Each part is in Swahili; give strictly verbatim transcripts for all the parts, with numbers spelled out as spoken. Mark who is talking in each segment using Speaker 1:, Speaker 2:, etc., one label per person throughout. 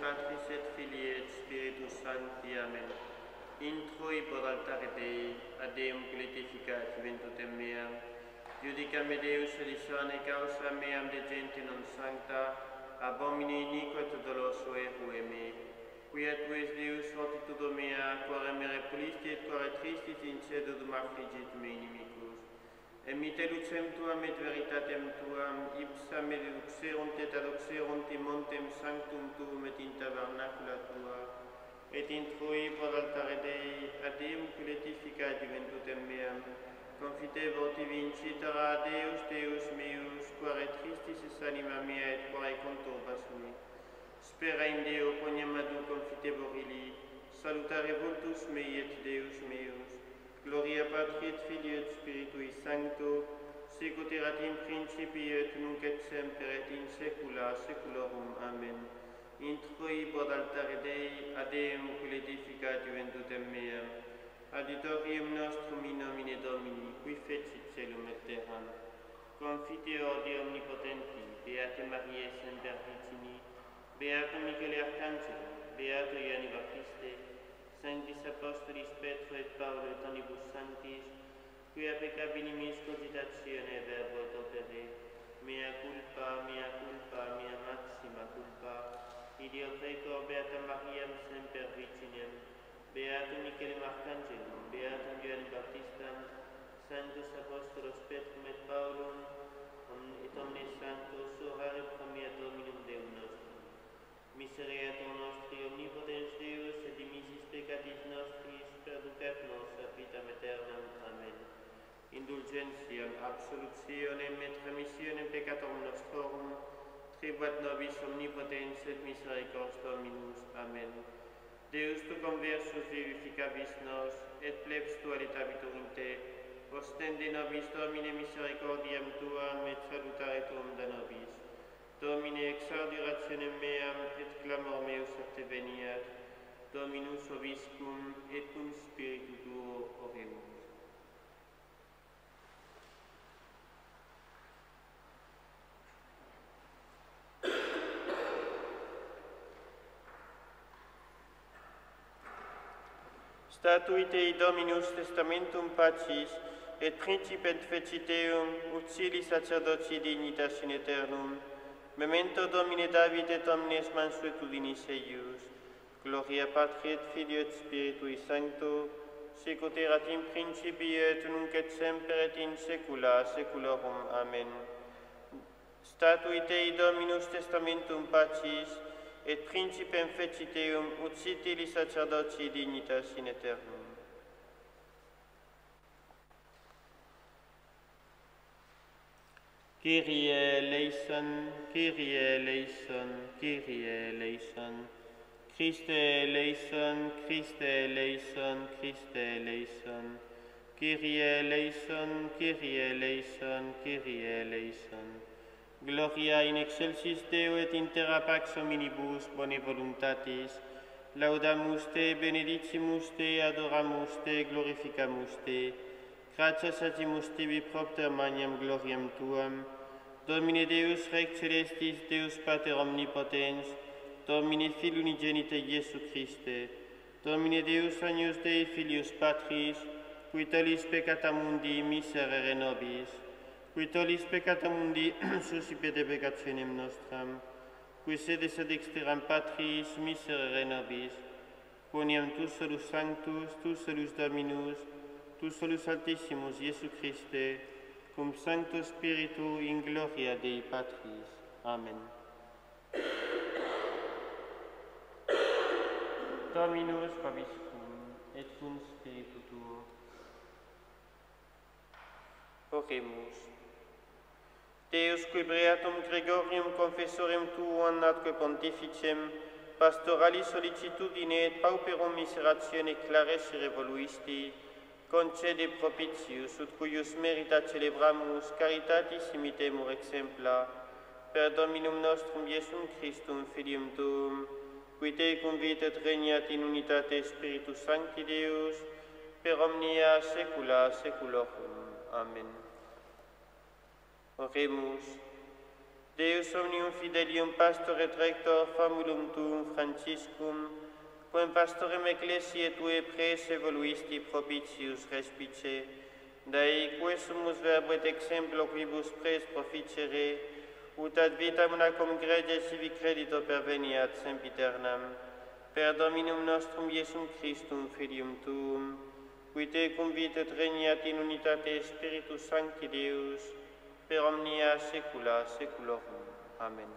Speaker 1: Patris et Filii et Spiritus Sancti. Amen. Introi pod altare Dei, ad Deum glorificat juventutem meam, judica me Deus editione causa meam de gente non sancta, abomine iniquo et doloso errue me. Quia tu es Deus fortitudo mea, quare me repulisti et quare tristis in cedum affligit me inimicus. Emite lucem tuam et veritatem tuam, ipsa me deduxerunt et adoxerunt in montem sanctum tuum et in tabernacula tua, et intrui pod altare Dei, ad Deum glorificat juventutem meam, confite votivi incitera Deus Deus meus, quare tristis es anima mea et quare conturba sui. Spera in Deo quoniam adu confiteborili, salutare vultus mei et Deus meus, gloria Patri et Filii et Spiritui Sancto, sicut erat in principio et nunc et semper et in saecula saeculorum. Amen. Intrui pod altare Dei, ad Deum glorificat juventutem meam, adiutorium nostrum in nomine Domini, qui fecit caelum et terram. Confiteor Dei omnipotenti, Beate Mariae semper Virgini, Beatum Michele Arcangelo, Beato Ioanni Baptiste, Sanctis Apostolis Petro et Paulo et omnibus sanctis, quia peccabilis cogitatione verbo et opere, mea culpa, mea culpa, mea maxima culpa, Ideo precor Beata Mariam semper Virginem, Beatum Michelem Arcangelum, Beatum Ioanni Baptistam, Sanctus Apostolos Petrum et Paulum, et omnes sanctos, orare pro mea Dominum Deum nostrum. Misereatur nostri omnipotens Deus, et dimissis peccatis nostris, perducat nos ad vitam aeternam. Amen. Indulgentiam, absolutionem et remissionem peccatorum nostrorum, tribuat nobis omnipotens et misericors Dominus. Amen. Deus tu conversus vivificavis nos, et plebs tua letabitur in te, ostende nobis Domine misericordiam tuam et salutare tuum da nobis. Domine exaudi rationem meam et clamor meus a te veniat, Dominus vobiscum et cum spiritu tuo oremus. Statuit ei Dominus testamentum pacis, et principet feciteum, uxili sacerdotii dignitas in aeternum, memento Domine David et omnes mansuetudinis eius, gloria Patri et Filii et Spiritui Sancto, sicut erat in principio et nunc et semper et in saecula saeculorum. Amen. Statuit ei Dominus testamentum pacis, et principem feciteum ut sitili sacerdotii dignitas in aeternum. Kyrie eleison, Kyrie eleison, Kyrie eleison, Christe eleison, Christe eleison, Christe eleison, Kyrie eleison, Kyrie eleison, Kyrie eleison. Gloria in excelsis Deo et in terra pax hominibus bone voluntatis, laudamus te, benedicimus te, adoramus te, glorificamus te, gratias agimus tibi propter magnam gloriam tuam, Domine Deus Rex Celestis, Deus Pater Omnipotens, Domine Filii Unigenite Iesu Christe, Domine Deus Agnus Dei Filius Patris, qui tollis peccata mundi miserere nobis, qui tollis peccata mundi suscipete peccationem nostram, qui sedes ad exteram Patris miserere nobis, quoniam tu solus sanctus, tu solus Dominus, tu solus Altissimus Iesu Christe, cum Sancto Spiritu in gloria Dei Patris. Amen. Dominus vobiscum, et cum Spiritu tuo. Oremus. Deus qui beatum Gregorium confessorem tuum atque pontificem, pastorali solicitudine et pauperum miseratione clares revoluisti, concede propitius, ut cuius merita celebramus, caritatis imitemur exempla, per Dominum nostrum Iesum Christum, Filium tuum, qui te convit et regnat in unitate Spiritus Sancti Deus, per omnia saecula saeculorum. Amen. Oremus. Deus Deus omnium fidelium pastor et rector famulum tuum Franciscum, quem pastorem ecclesiae tue pres evoluisti propitius respice, dai quae sumus verbo et exemplo quibus pres proficere, ut ad vitam unacum gregge sivi credito perveniat sempiternam, per Dominum nostrum Iesum Christum filium tuum, qui te convit et regnat in unitate Spiritus Sancti Deus, per omnia saecula saeculorum. Amen.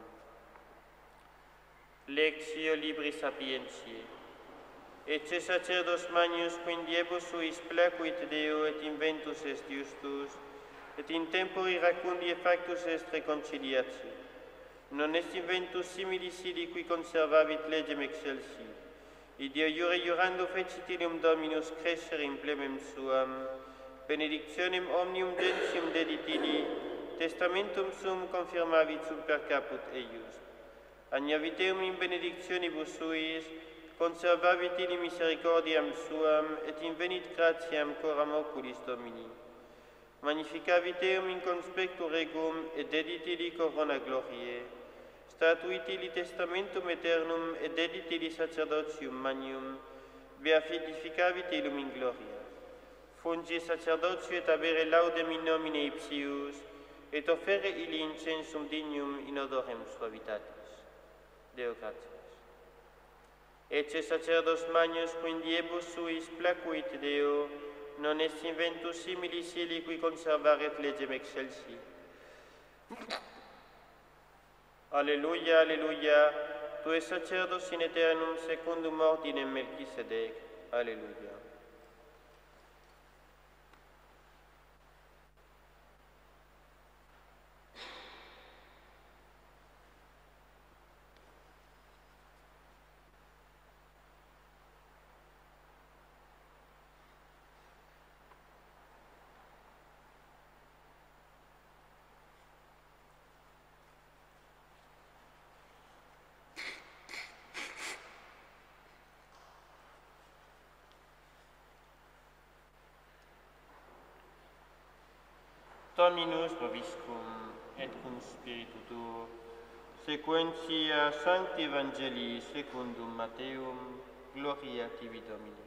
Speaker 1: Lectio Libri Sapientiae. Ecce sacerdos magnus quindiebus suis placuit Deo et inventus est justus, et in tempori racundi e factus est reconciliatio. Non est inventus similis sidi qui conservavit legem excelsi. Idio iure iurando fecit ilium Dominus crescere in plebem suam, benedictionem omnium gentium dedit ili, testamentum sum confirmavit super caput eius. Agnaviteum in benedictionibus suis, conservavit ili misericordiam suam, et invenit gratiam coram oculis Domini. Magnificavit eum in conspectu regum, et dedit ili corona gloriae. Statuit ili testamentum aeternum, et dedit ili sacerdotium magnum, beatificavit ilum in gloria. Fungi sacerdotio et abere laudem in nomine ipsius, et offere ili incensum dignum in odorem suavitatis. Deo gratias. Ecce sacerdos magnus quindiebus suis placuit Deo, non est inventus similis ili qui conservaret legem excelsi. Alleluia, alleluia, tu es sacerdos in aeternum secundum ordinem Melchisedec. Alleluia. Dominus vobiscum, et cum spiritu tuo, sequentia Sancti Evangelii secundum Matteum, gloria tibi Domine.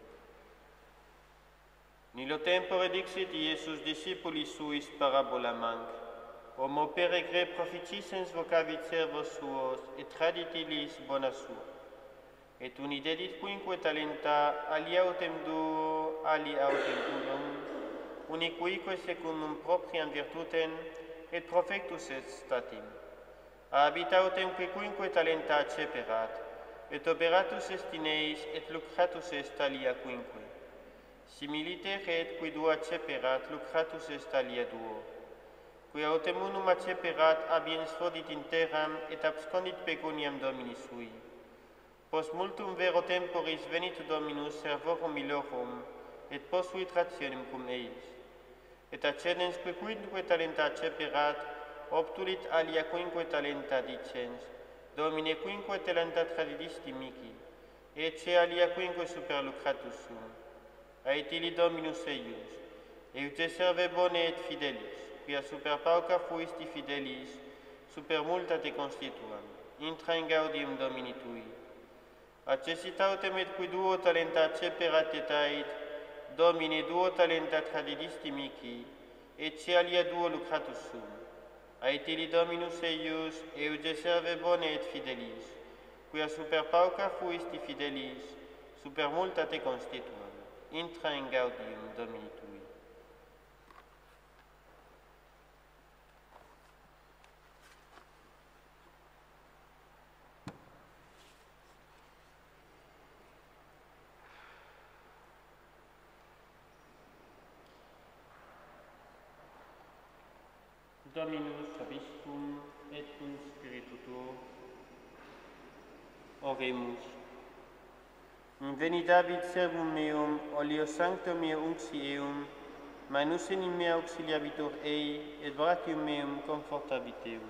Speaker 1: Nillo tempore dixit Iesus discipulis suis parabolam hanc, homo peregre proficissens vocavit servos suos, et tradit illis bona sua. Et uni dedit quinque talenta, alia autem duo, alia autem unum, unicuique secundum propriam virtutem, et profectus est statim. Habitautem quinque talenta ceperat, et operatus est in eis, et lucratus est alia quinque. Similiter et qui duo ceperat, lucratus est alia duo. Qui autem unum ceperat, abiens fodit in terram, et abscondit pecuniam Domini sui. Post multum vero temporis venit Dominus servorum illorum, et posuit rationem cum eis. Et accedens que quinque talenta ceperat, obtulit alia quinque talenta dicens, Domine quinque talenta tradidisti mihi, ecce alia quinque super lucratus sum. Ait ili Dominus eius, euce serve bone et fidelis, quia super pauca fuisti fidelis, super multa te constituam, intra in gaudium Domini tui. Accessitautem et qui duo talenta ceperat et ait, Domine duo talenta tradidisti mihi, ecce alia duo lucratus sum. Ait ili Dominus eius, euge serve bone et fidelis, quia super pauca fuisti fidelis, super multa te constituam, intra in gaudium Domini tui. Dominus vobiscum, et cum spiritu tuo. Oremus. Venidavit servum meum, oleo sancto meo unxi eum, manus in mea auxiliabitur ei, et brachium meum confortabit eum.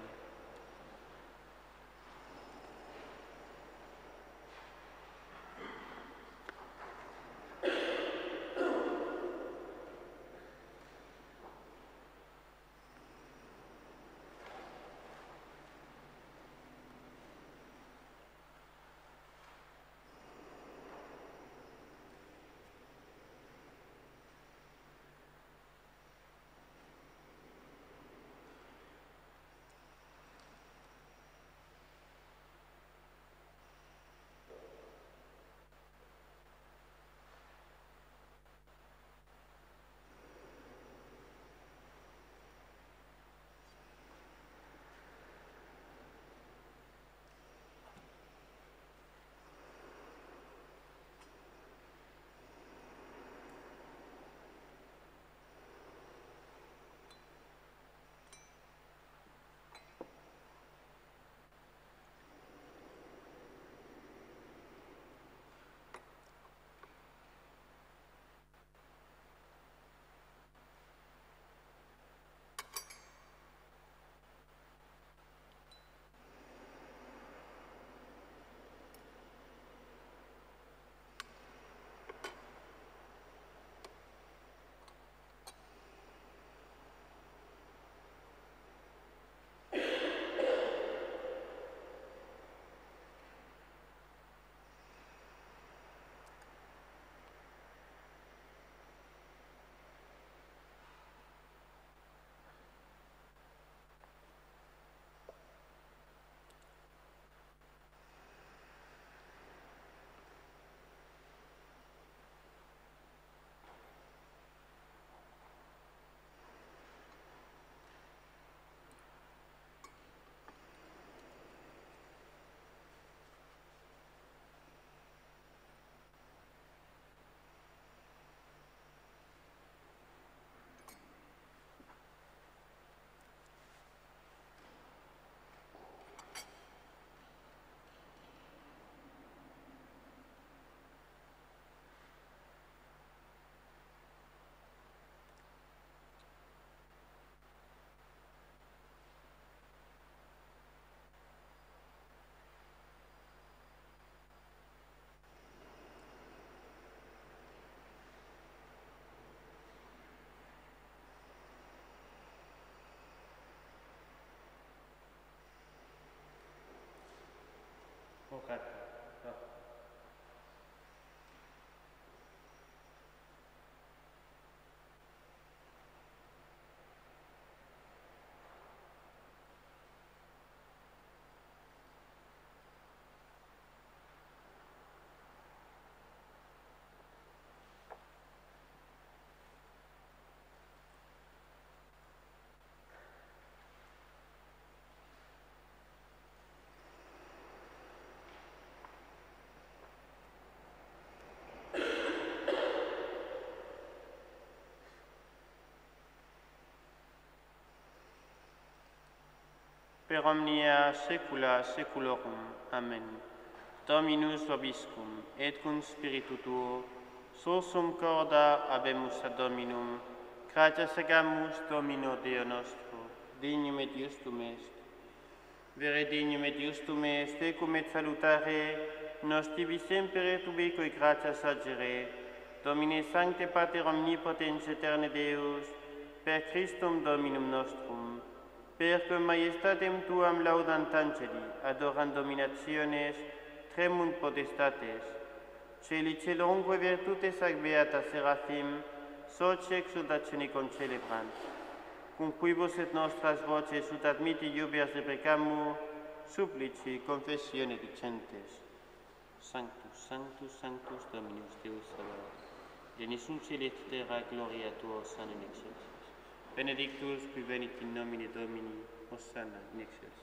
Speaker 1: Socrate. Ah. Per omnia saecula saeculorum. Amen. Dominus vobiscum, et cum spiritu tuo, sursum corda habemus ad Dominum, gratias agamus Domino Deo nostro, dignum et justum est. Vere dignum et justum est, ecum et salutare, nos tibi semper et ubique gratias agere, Domine Sancte Pater Omnipotens Eterne Deus, per Christum Dominum nostrum, per cum majestatem tuam laudant angeli, adorant dominationes, tremunt potestates, celi celonque virtutes ac beata seraphim, socie exultatione concelebrant, cum quibus et nostras voces ut admiti iubias deprecamur, supplici confessione dicentes. Sanctus, Sanctus, Sanctus Dominus Deus Sabaoth, Deus in cielo et terra gloria tua, hosanna in excelsis. Benedictus qui venit in nomine Domini, hosanna in excelsis.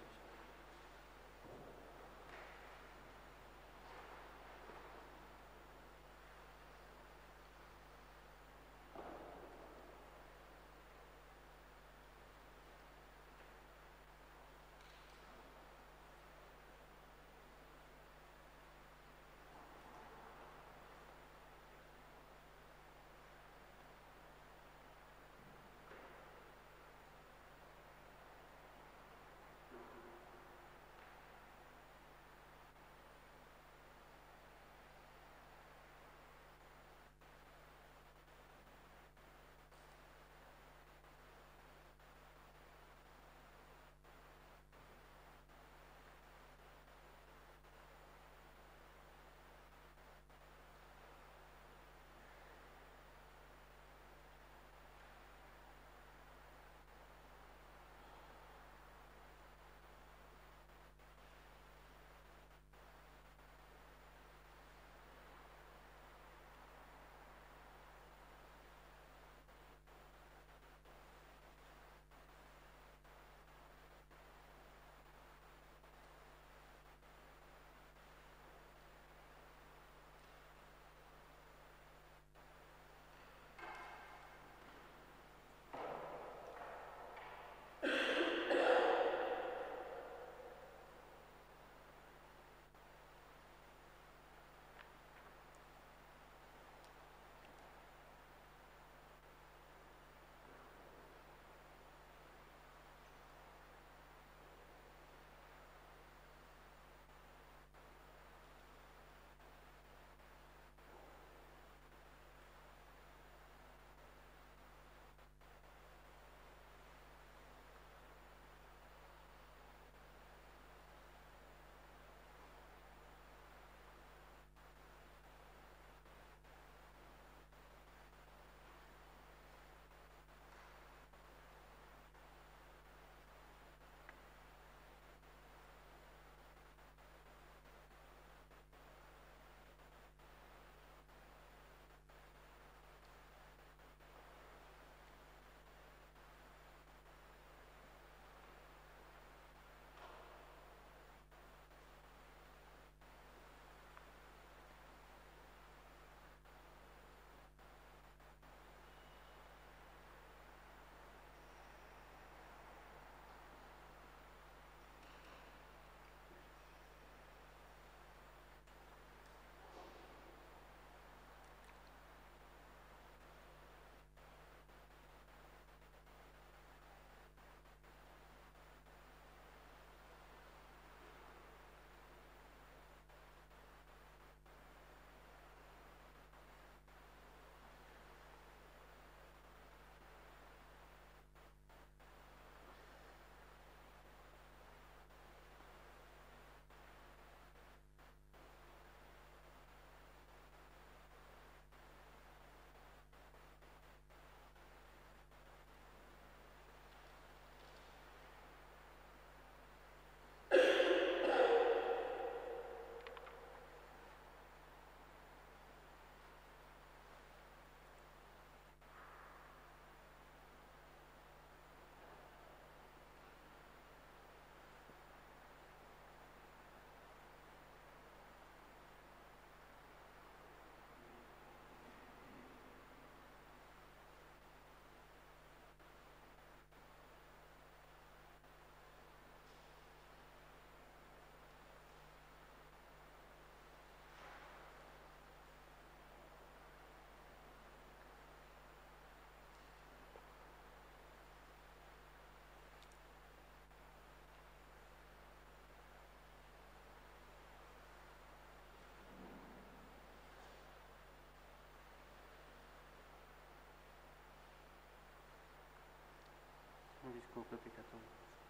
Speaker 1: nos pécados.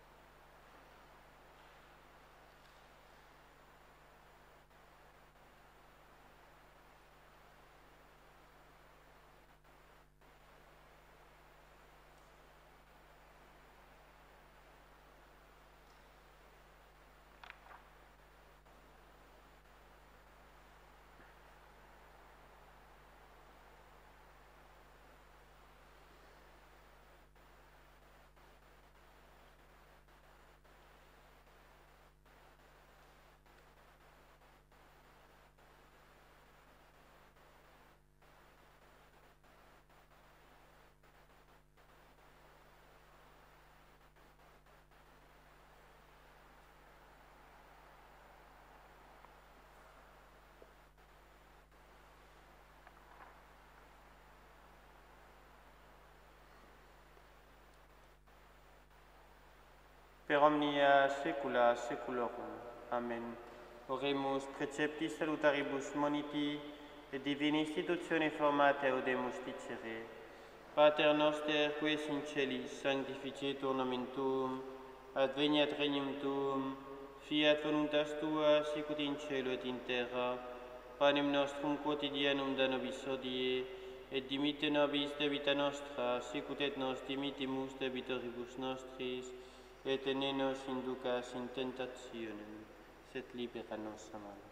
Speaker 1: Per omnia saecula saeculorum. Amen. Oremus preceptis salutaribus moniti et divina institutione formate audemus dicere. Pater noster, qui es in celis, sanctificetur nomen tuum, adveniat regnum tuum, fiat voluntas tua, sicut in cielo et in terra. Panem nostrum quotidianum da nobis hodie, et dimitte nobis debita nostra, sicut et nos dimittimus debitoribus nostris, et ne nos inducas in tentationem, sed libera nos a malo.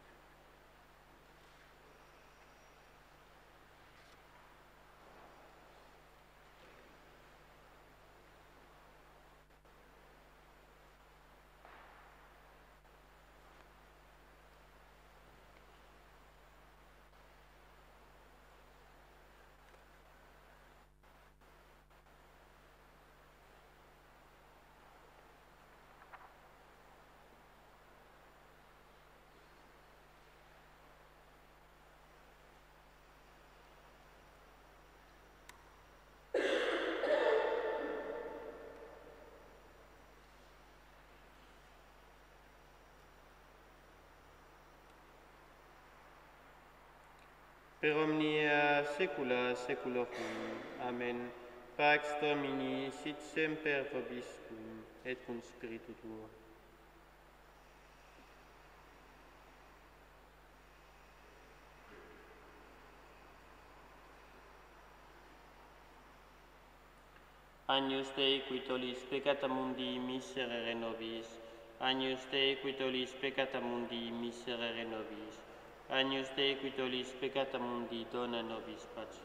Speaker 1: Per omnia saecula saeculorum. Amen. Pax Domini sit semper vobiscum, et cum spiritu tuo. Agnus Dei qui tollis peccata mundi, miserere nobis. Agnus Dei qui tollis peccata mundi, miserere nobis. Agnus Dei qui tollis peccata mundi, dona nobis pace.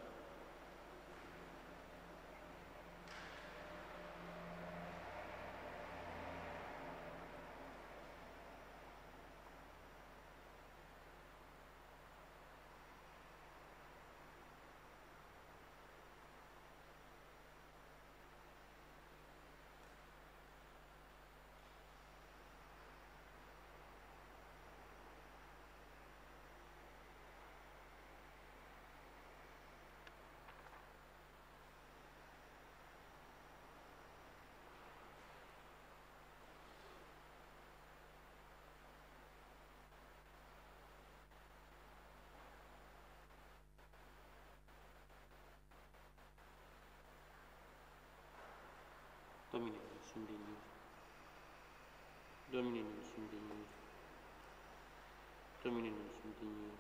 Speaker 1: Domine non sum dignus. Domine non sum dignus. Domine non sum dignus.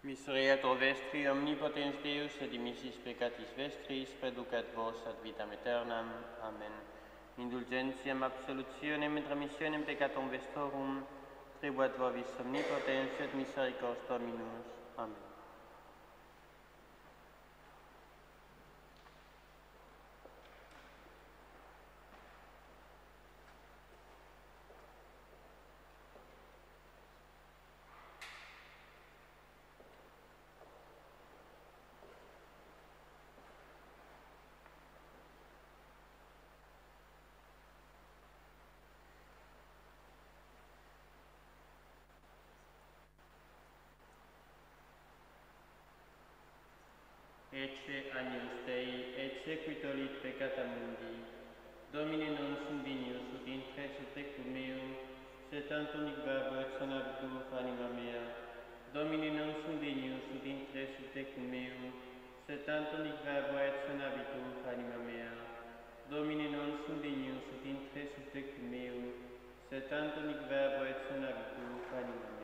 Speaker 1: Misereatur vestri omnipotens Deus et dimissis peccatis vestris preducat vos ad vitam aeternam. Amen. Indulgentiam absolutionem et remissionem peccatum vestorum tribuat vobis omnipotens et misericors Dominus. Amen. Ecce agnus Dei, et sequitolit peccata mundi. Domine non sum dignus ut intres ut tecum meum, sed tantum hic verbo et sanabitur anima mea. Domine non sum dignus ut intres ut tecum meum, sed tantum hic verbo et sanabitur anima mea. Domine non sum dignus ut intres ut tecum meum, sed tantum hic verbo et sanabitur anima mea.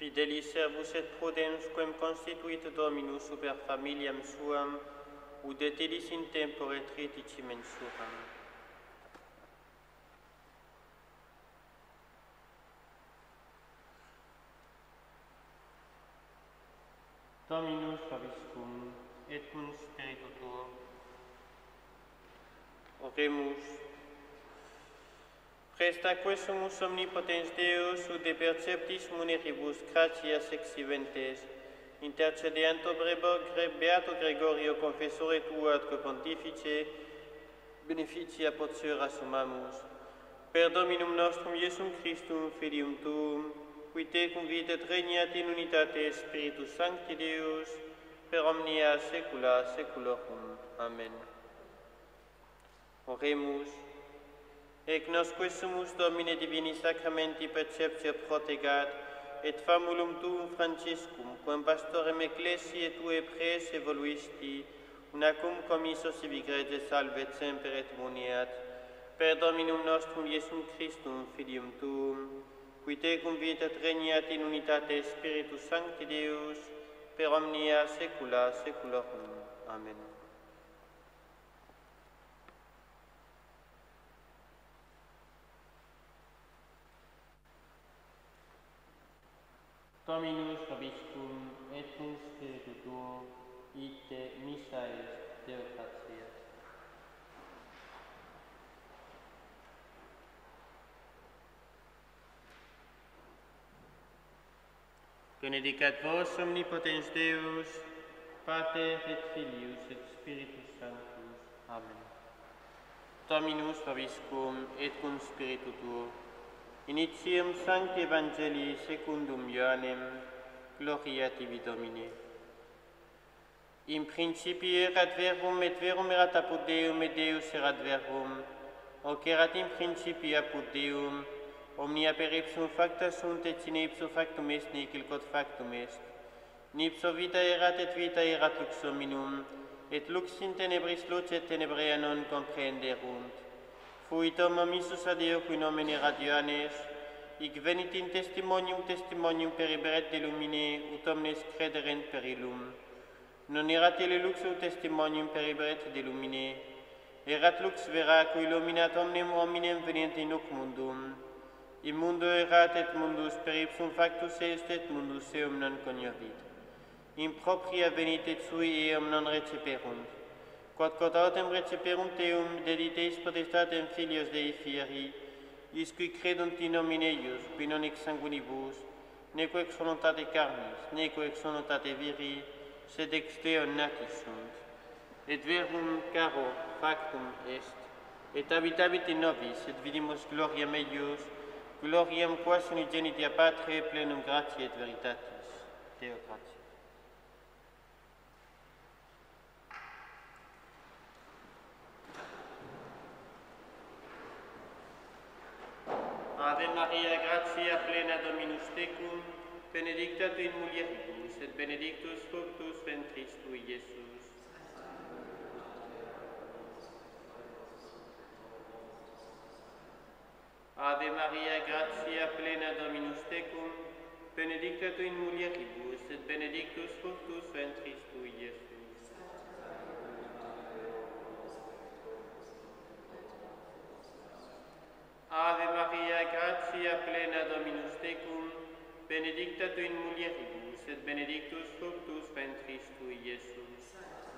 Speaker 1: Fidelis servus et prudens, quem constituit Dominus super familiam suam, ut etilis in tempore tritici mensuram. Dominus vobiscum, et cum spiritu tuo. Oremus. Prestaque sumus omnipotens Deus, ut de perceptis munitibus gratias exhibentes, intercedeant obre beato Gregorio confessore tua atque pontifice, beneficia potiora summamus. Per Dominum nostrum Iesum Christum, Filium tuum, qui te convit et regnat in unitate Spiritus Sancti Deus, per omnia saecula saeculorum. Amen. Oremus. Ec nosque sumus Domine divini sacramenti perceptio protegat, et famulum tuum Franciscum, quem pastorem ecclesiae tuae pres evoluisti, unacum commisso sibi grege salvet semper et muniat, per Dominum nostrum Iesum Christum, Filium tuum, qui te convit et regnat in unitate Spiritus Sancti Deus, per omnia saecula saeculorum. Amen. Dominus vobiscum, et cum spiritu tuo, ite missa est Deo gratias. Benedicat vos omnipotens Deus, Pater et Filius et Spiritus Sanctus. Amen. Dominus vobiscum, et cum spiritu tuo. Initium Sancti Evangelii secundum Ioannem, gloria tibi Domine. In principio erat verbum, et verbum erat apud Deum, et Deus erat verbum, hoc erat in principio apud Deum, omnia per ipsum facta sunt, et sine ipso factum est, nihil quod factum est. Nipso vita erat, et vita erat lux hominum, et lux in tenebris lucet, tenebrea non comprehenderunt. Fuit homo missus ad Deo, qui nomen erat Ioannes, hic venit in testimonium, testimonium periberet de lumine, ut omnes crederent per illum. Non erat ille lux ut testimonium periberet de lumine, erat lux vera, qui illuminat omnem hominem venient in hoc mundum. In mundo erat, et mundus per ipsum factus est, et mundus eum non cognovit. In propria venit, et sui eum non receperunt. Quod quod autem receperunt eum, dediteis potestatem filios Dei fieri, is qui credunt in nomine eius, qui non ex sanguinibus, neque ex voluntate carnis, neque ex voluntate viri, sed ex Deo nati sunt. Et verbum caro factum est, et habitabit in nobis, et vidimus gloriam eius, gloriam quas unigenitia Patre, plenum gratiae et veritatis. Deo gratias. Ave Maria, gratia plena Dominus tecum, benedicta tu in mulieribus, et benedictus fructus ventris tui, Iesus. Ave Maria, gratia plena Dominus tecum, benedicta tu in mulieribus, et benedictus fructus ventris tui, Iesus. Ave Maria, gratia plena Dominus tecum, benedicta tu in mulieribus, et benedictus fructus ventris tui, Iesus.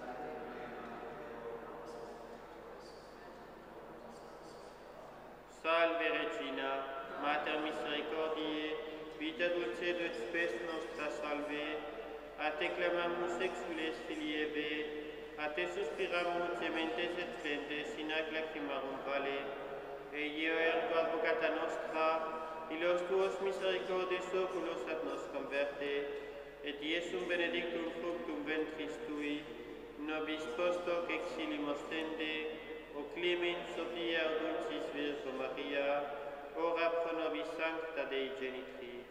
Speaker 1: Salve Regina, Mater misericordiae, vita dulcedo et spes nostra salve, a te clamamus exules filii Eve, a te suspiramus gementes et flentes in ac lacrimarum vale, e io ergo advocata nostra, illos tuos misericordes oculos ad nos converte, et Iesum benedictum fructum ventris tui, nobis post hoc exilium ostende, o clemens Sophia o dulcis Virgo Maria, ora pro nobis sancta Dei genitrix.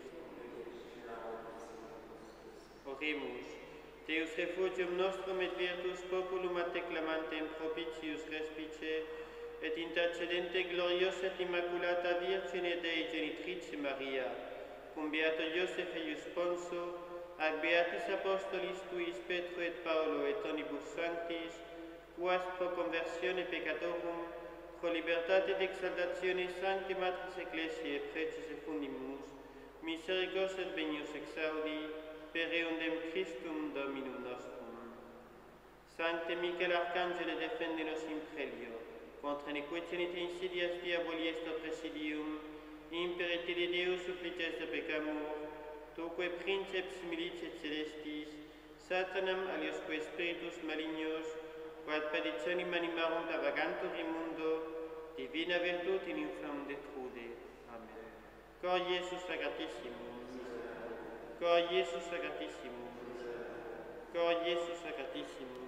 Speaker 1: Oremus, Deus refugium nostrum et virtus populum a te clamantem propitius respice, et intercedente gloriosa et immaculata Virgine Dei genitrice Maria, cum beato Iosef eius Sponso, ac beatis apostolis tuis Petro et Paolo et tonibus sanctis, quas pro conversione peccatorum, pro libertate et exaltatione sancti matris ecclesiae preces et fundimus, misericors et benius exaudi, per eundem Christum Dominum nostrum. Sancte Michael Arcangele defende nos in prelio, contra nequitianite insidias diaboli est presidium, impere te de Deus supplices de peccamur, toque princeps militiae celestis, Satanam aliosque spiritus malignos, quad petitionem animarum vagantur in mundo, divina virtute in infam detrude. Amen. Cor Iesus sacratissimum, cor Iesus sacratissimum, cor Iesus sacratissimum,